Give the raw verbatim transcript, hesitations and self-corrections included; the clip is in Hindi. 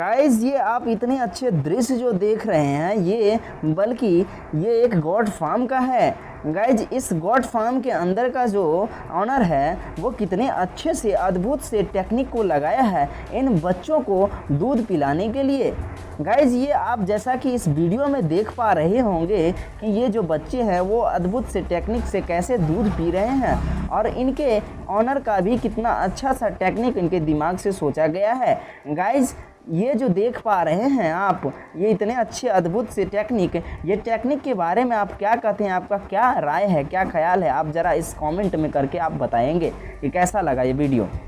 गाइस ये आप इतने अच्छे दृश्य जो देख रहे हैं ये बल्कि ये एक गॉड फार्म का है। गाइज इस गॉड फार्म के अंदर का जो ऑनर है वो कितने अच्छे से अद्भुत से टेक्निक को लगाया है इन बच्चों को दूध पिलाने के लिए। गाइज ये आप जैसा कि इस वीडियो में देख पा रहे होंगे कि ये जो बच्चे हैं वो अद्भुत से टेक्निक से कैसे दूध पी रहे हैं और इनके ऑनर का भी कितना अच्छा सा टेक्निक इनके दिमाग से सोचा गया है। गाइज ये जो देख पा रहे हैं आप ये इतने अच्छे अद्भुत से टेक्निक, ये टेक्निक के बारे में आप क्या कहते हैं, आपका क्या राय है, क्या ख्याल है, आप ज़रा इस कमेंट में करके आप बताएंगे कि कैसा लगा ये वीडियो।